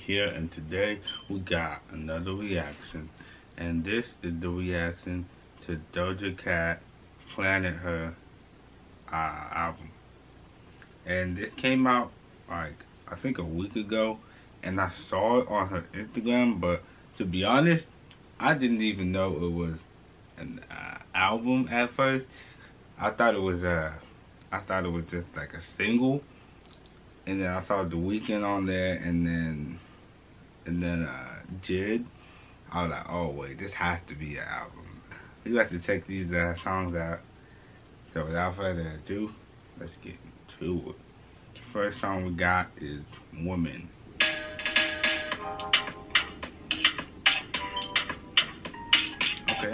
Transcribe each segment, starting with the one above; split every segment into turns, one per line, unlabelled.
here, and today we got another reaction. And this is the reaction to Doja Cat Planet Her album. And this came out like I think a week ago, and I saw it on her Instagram, but to be honest, I didn't even know it was an album at first. I thought it was just like a single, and then I saw The Weeknd on there, and then Jid. I was like, oh wait, this has to be an album. We got to check these songs out. So without further ado, let's get to it. The first song we got is Woman. Okay.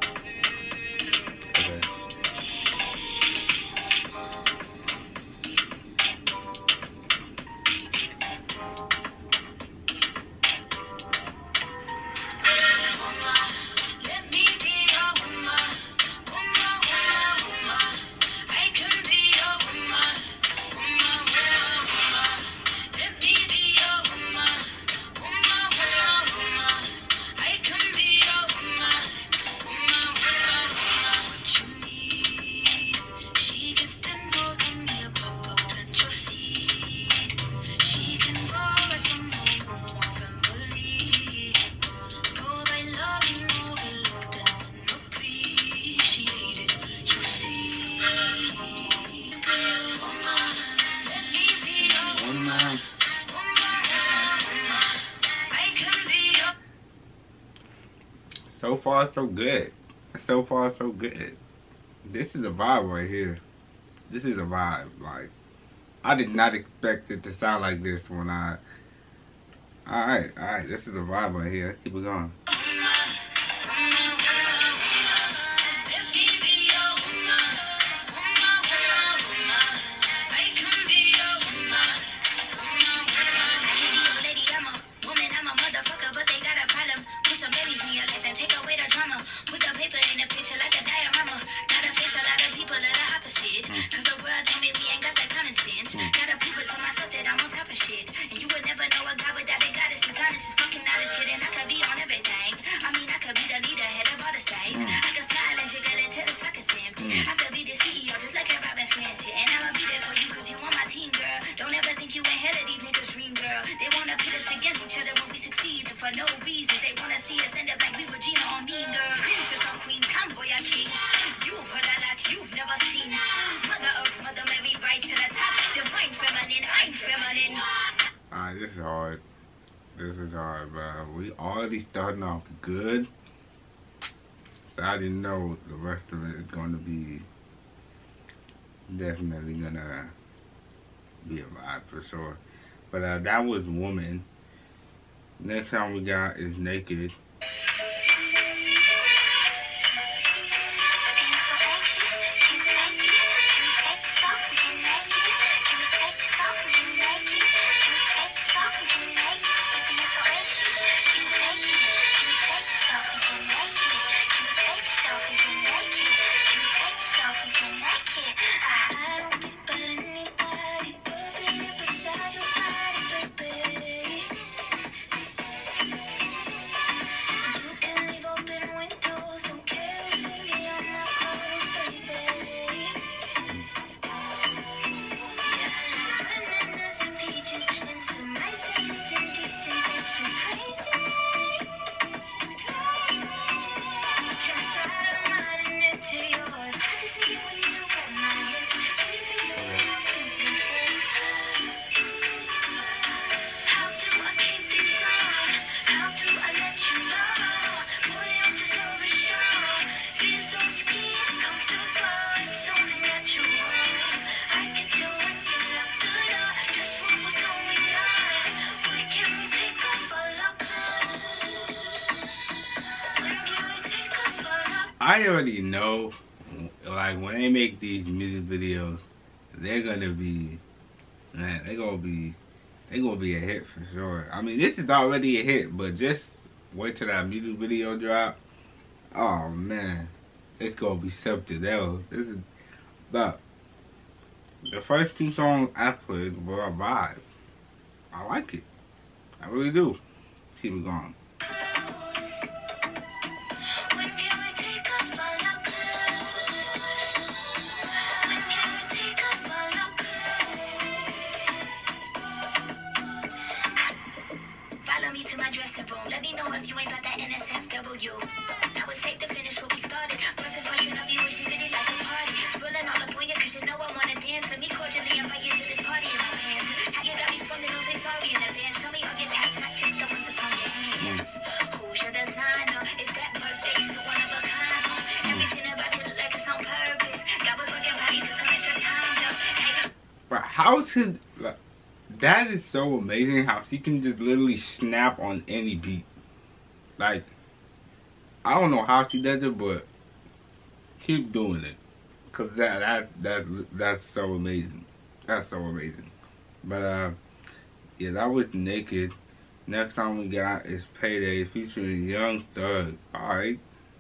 So far, so good. So far, so good. This is a vibe right here. This is a vibe. Like, I did not expect it to sound like this when I... Alright. This is a vibe right here. Keep it going.
For no reasons, they wanna see us end up like we were Gina or Mean Girl. Princess or queen, tomboy or king. You've heard a lot you've never seen. Mother Earth, Mother Mary, rise to the top. Divine feminine, I'm feminine.
Alright, this is hard. This is hard, bro. We already starting off good. So I didn't know the rest of it is gonna be definitely gonna be a vibe for sure. But that was Woman. Next song we got is Naked. I already know, like, when they make these music videos, they're gonna be, man, they're gonna be a hit for sure. I mean, this is already a hit, but just wait till that music video drop. Oh man, it's gonna be something else. This is, but the first two songs I played were a vibe. I like it. I really do. Keep it going.
When can we take off all our clothes? When can we take off all our clothes? Follow me to my dressing room. Let me know if you ain't got that NSFW. Now it's safe to finish what we started. First impression of you is you really like the party. Spilling all up on you cause you know I wanna dance. Let me cordially invite you to this party in my pants. How you got me sprung and don't say sorry in advance. Show me all your tats, not just the ones that's on your hands. Who's your designer? Is that birthday suit one of a kind? Everything about you look like it's on purpose. God was working body to turn your time up. Hey.
But how to, like, that is so amazing how she can just literally snap on any beat. Like, I don't know how she does it, but keep doing it, cause that's so amazing. That's so amazing. But yeah, that was Naked. Next time we got is Payday featuring Young Thug. All right.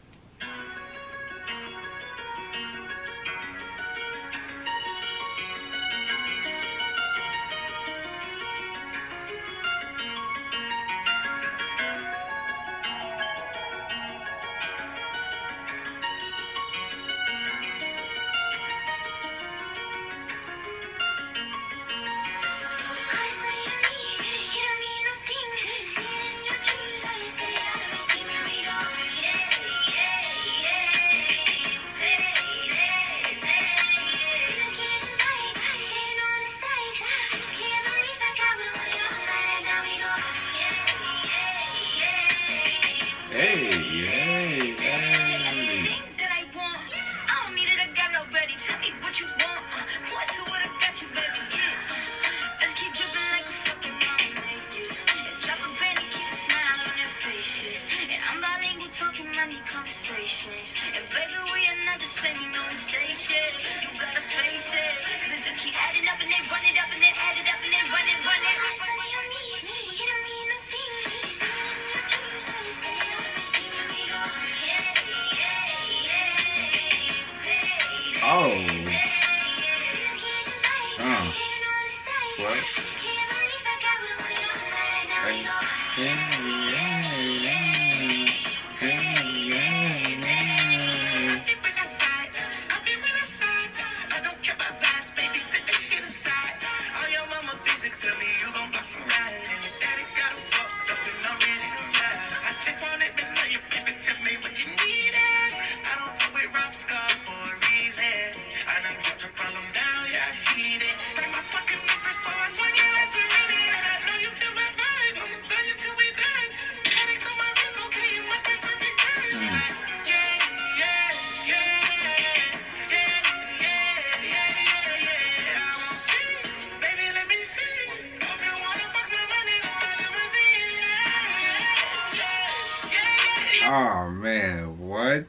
Oh man, what?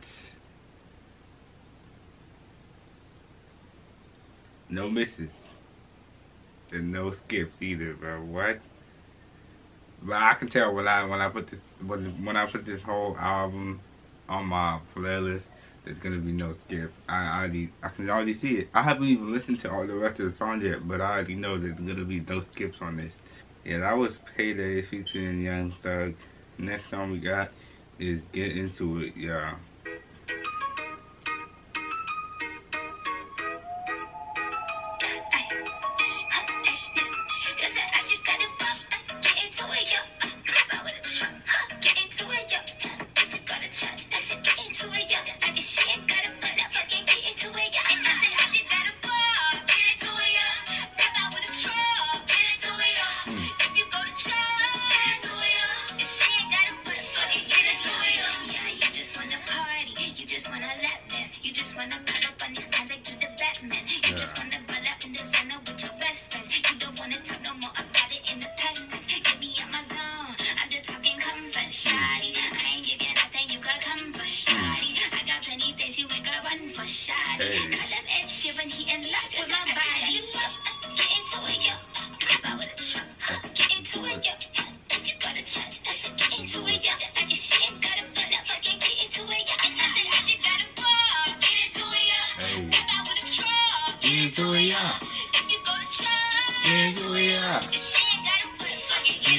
No misses. And no skips either, bro. What? But I can tell when I put this whole album on my playlist, there's gonna be no skips. I can already see it. I haven't even listened to all the rest of the songs yet, but I already know there's gonna be no skips on this. Yeah, that was Payday featuring Young Thug. Next song we got is Get Into It, y'all.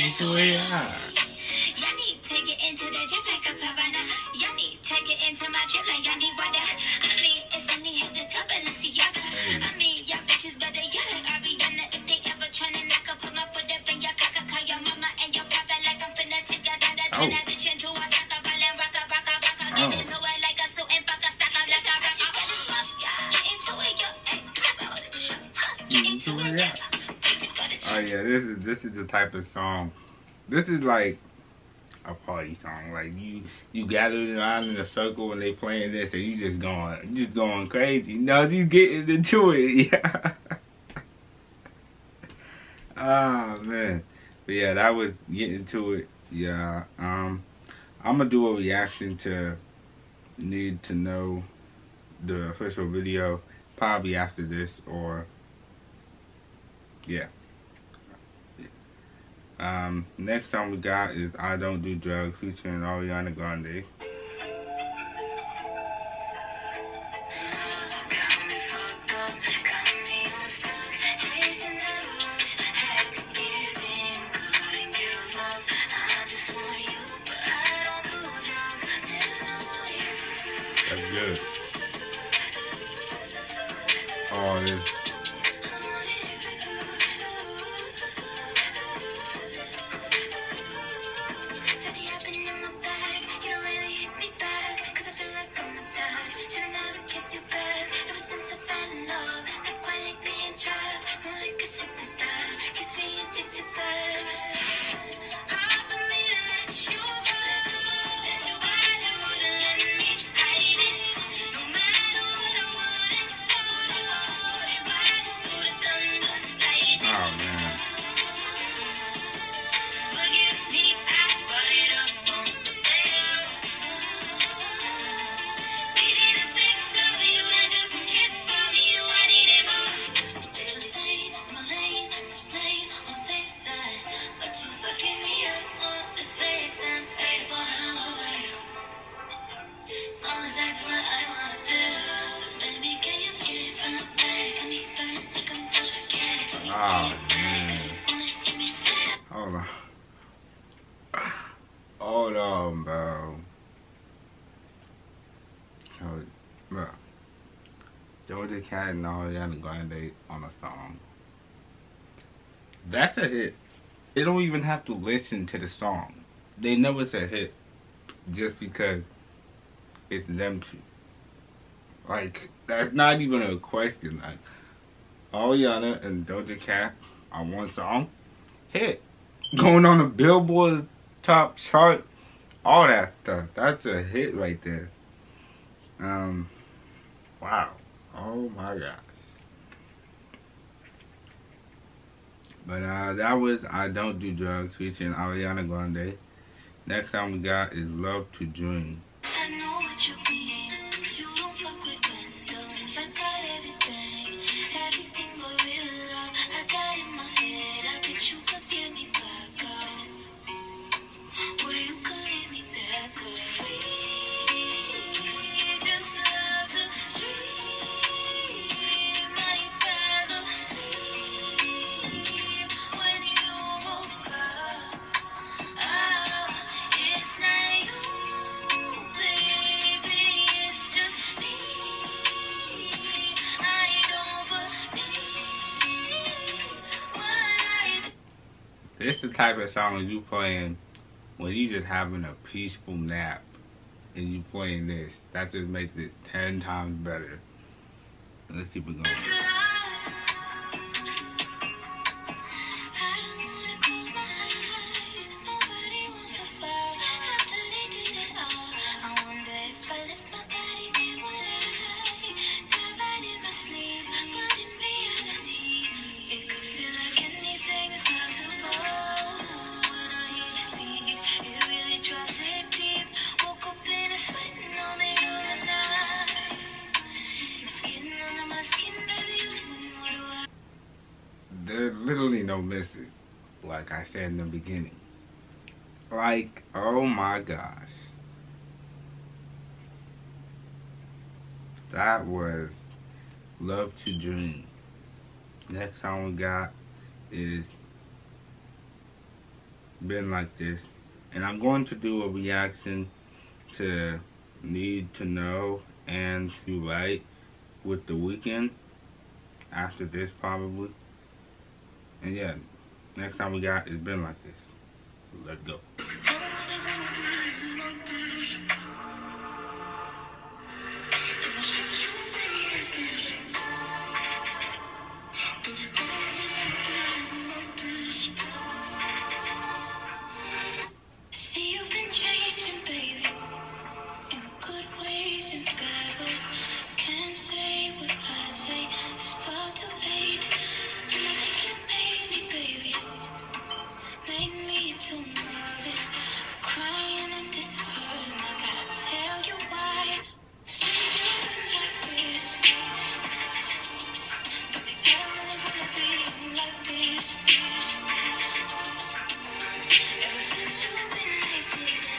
into it, yeah.
Y'all need to get into the drip like a piranha. Y'all need to get into my drip like I need water. I mean, it's only hit the top of Balenciaga. I mean, y'all bitches better yell like Ariana. If they ever tryna knock up, put my foot up in your cock, call your mama and your papa like I'm finna take your dada. Turn that bitch into a soccer ball and rock. Get into it like a suit and fuck a stock up like a rock. Get into it, yo. Get into it, yeah.
Oh yeah, this is the type of song. This is like a party song. Like you gathered around in a circle and they playing this and you just going crazy. No, you getting into it. Yeah. Oh man. But yeah, that was getting to it. Yeah. I'm gonna do a reaction to Need to Know, the official video, probably after this, or yeah. Next song we got is I Don't Do Drugs featuring Ariana Grande. That's good. Oh, this. Oh man. Hold on. Hold on, bro. Bro. Doja Cat and Ariana Grande on a song. That's a hit. They don't even have to listen to the song. They know it's a hit just because it's them two. Like, that's not even a question. Like, Ariana and Doja Cat on one song, hit. Going on the Billboard top chart, all that stuff. That's a hit right there. Wow. Oh my gosh. But that was I Don't Do Drugs featuring Ariana Grande. Next song we got is Love to Dream.
I know what you mean. You don't fuck with randoms. I got everything. Everything but real love. I got in my head. I bet you could get me back out. Where you could leave me there. Cause we just love to dream. My fantasy. When you woke up. Oh, it's not you, baby, it's just me. I don't believe what I do.
It's the type of song you playing when you just having a peaceful nap and you playing this. That just makes it 10 times better. Let's keep it going. There's literally no misses, like I said in the beginning. Like, oh my gosh. That was Love to Dream. Next song we got is Been Like This. And I'm going to do a reaction to Need to Know and You Right with The Weeknd after this probably. And yeah, next time we got It's Been Like This. Let's go.
See, you've been changing, baby, in good ways and bad ways. Can't say what I say, it's far too late. And I think you made me, baby, made me too nervous. I'm crying in this hurt, and I gotta tell you why. Since you've been like this, baby, I don't really wanna be like this. Ever since you've been like this.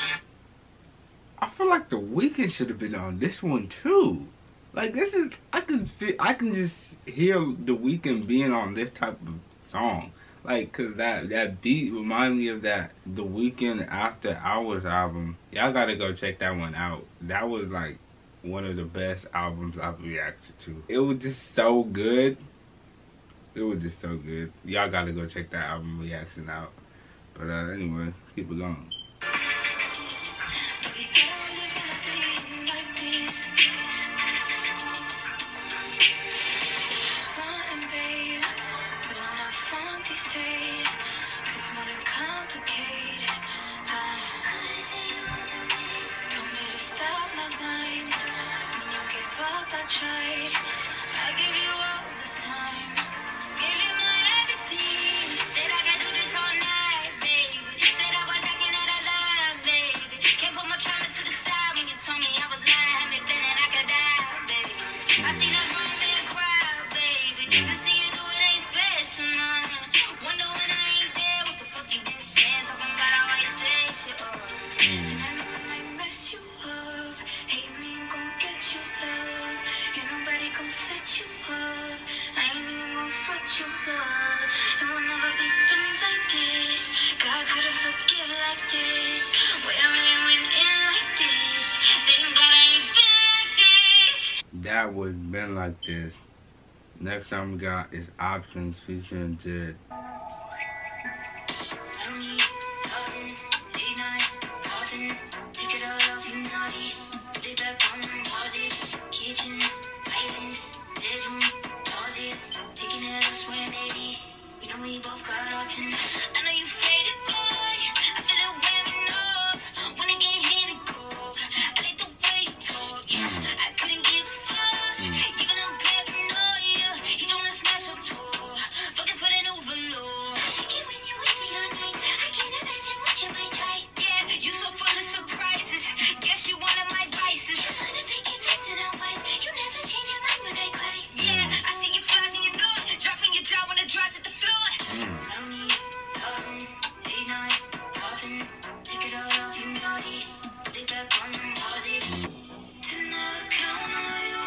I feel like The Weeknd should have been on this one too. Like this is, I can just hear The Weeknd being on this type of song. Like, cause that beat remind me of that The Weeknd After Hours album. Y'all gotta go check that one out. That was like one of the best albums I've reacted to. It was just so good. It was just so good. Y'all gotta go check that album reaction out. But anyway, keep it going.
Tried. I gave you all this time, gave you my everything. Said I could do this all night, baby. Said I was acting out of line, baby. Can't put my trauma to the side when you told me I was lying. Had me feeling I could die, baby. I seen a grown man cry, baby. To see you do it ain't special, man. Wonder when I ain't there, what the fuck you been saying? Talking about how I said shit up. And I know I might mess you up. Hate me ain't gon' get you love. Ain't nobody gon' set you up. I ain't even gon' sweat your blood. And we'll never be friends like this. God could've forgive like this. Way I really went in like this. Thank God I ain't been like this.
That was Been Like This. Next time we got is Options featuring Jid.
I don't need loving, late night, popping. Take it all off, you naughty. Lay back on them, pause it. Kitchen, island, bedroom, closet. Taking it elsewhere, maybe. We know we both got options. I know you faded, boy. I feel it wearing off. When I get hit and cold. I like the way you talk. I couldn't give a fuck. Even a paranoia. You don't wanna smash up tall. Fucking for the new velour. Even when you with me all night, I can't imagine what you might try. Yeah, you so full of surprises. Guess you one of my vices. On a picket fence and a wife. You never change your mind when I cry. Yeah, I see you flies and you know it. Dropping your jaw when it dries at the floor. I don't need loving, late night, popping. Take it all off, you naughty. Lay back on them, pause it. To never count on you.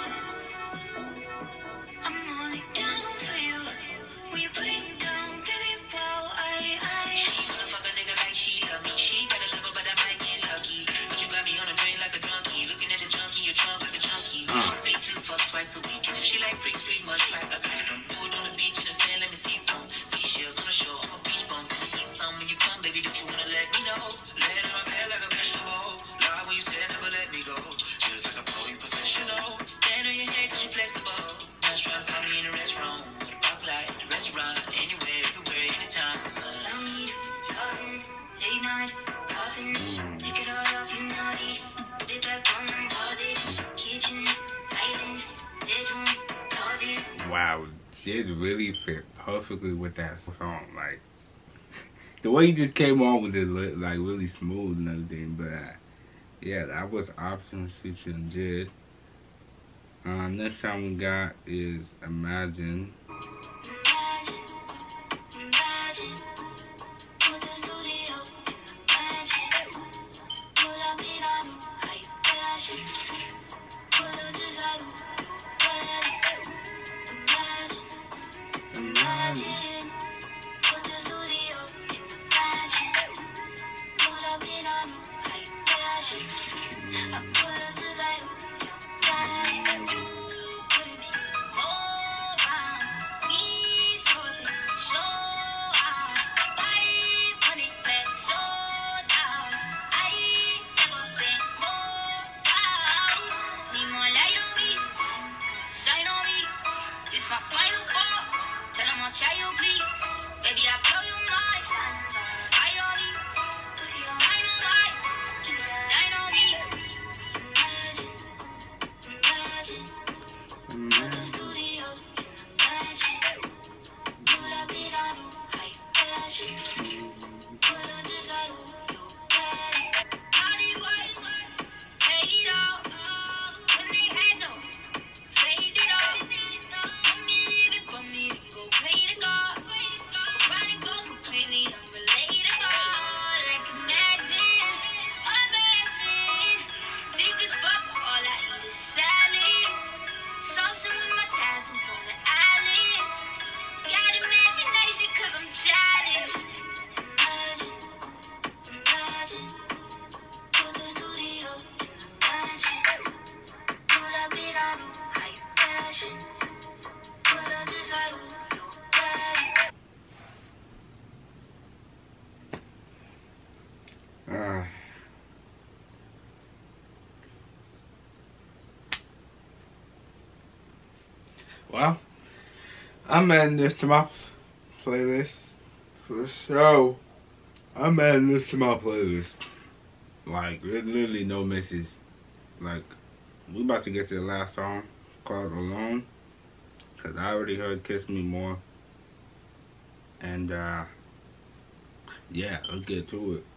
I'm only down for you. When you put it down, baby, well, She wanna fuck a nigga like she love me. She got a lover, but I might get lucky. But you got me on the brain like a junkie. Looking at the junkie, your trunk like a junkie. Speeches fuck twice a week. And if she like freaks, we must try a threesome. Do it on the beach in the sand, let me see some. Seashells on the shore, I'm a beach bum. Eat some when you come, baby, don't you wanna let me know? Laying on my bed like a vegetable. Lie when you said never let me go. Just like a pro, you professional. Stand on your head cause you flexible. Now try to find me in the restroom. With a pop light, the restaurant. Anywhere, everywhere, anytime. I don't need loving, late night, popping. Take it all off, you naughty. Lay back on them, pause it. Kitchen, island, bedroom, closet.
Wow, Jid really fit perfectly with that song. Like the way he just came on with it, like really smooth and everything. But yeah, that was Options featuring Jid. Next time we got is Imagine.
Imagine, imagine. Put the studio in Imagine. Pull up in a new high fashion. Pull up design, new wedding. Imagine, imagine. Put the studio in Imagine.
Well, I'm adding this to my playlist for sure. I'm adding this to my playlist. Like, there's literally no misses. Like, we about to get to the last song called Alone. Cause I already heard Kiss Me More. And yeah, let's get to it.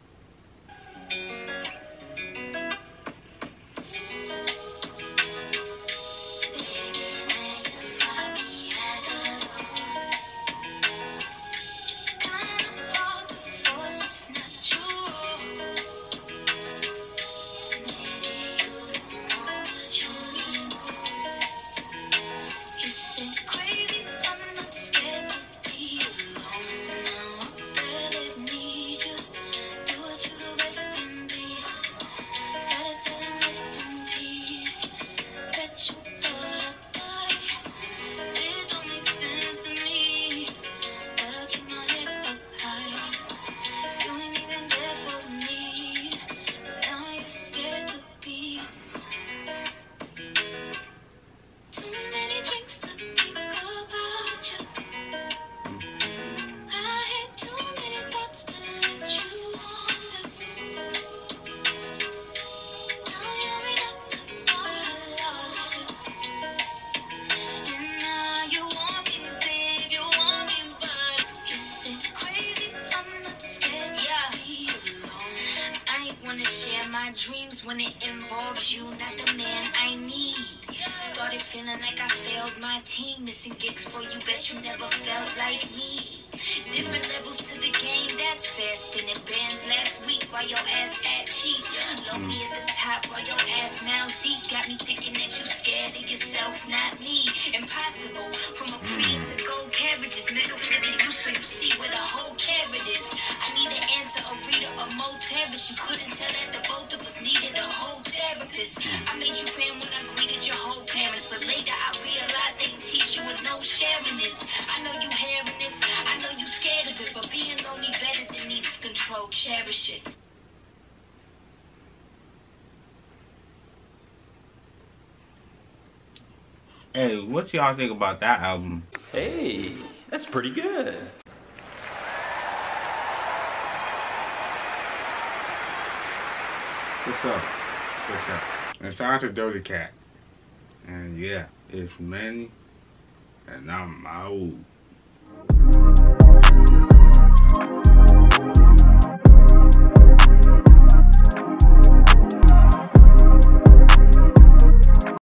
Dreams when it involves you, not the man I need. Started feeling like I failed my team, missing gigs for you, bet you never felt like me. Different levels to the game, that's fair. Spinning bands last week while your ass act cheap. Lonely at the top while your ass now deep. Got me thinking that you scared of yourself, not me. Impossible, from a breeze to gold carriages. Middle finger to you so you see where the whole carrot is. I need an answer, a reader, a motivist. You couldn't tell that the both of us needed a whole therapist. I made you fan when I greeted your whole parents, but later I realized they didn't teach you with no sharing this. I know you hearing this, I know you scared of it, but being lonely better than needs to control. Cherish it.
Hey, what y'all think about that album?
Hey, that's pretty good.
What's up? What's up? And shout out to Doja Cat. And yeah, it's Manny, and I'm out.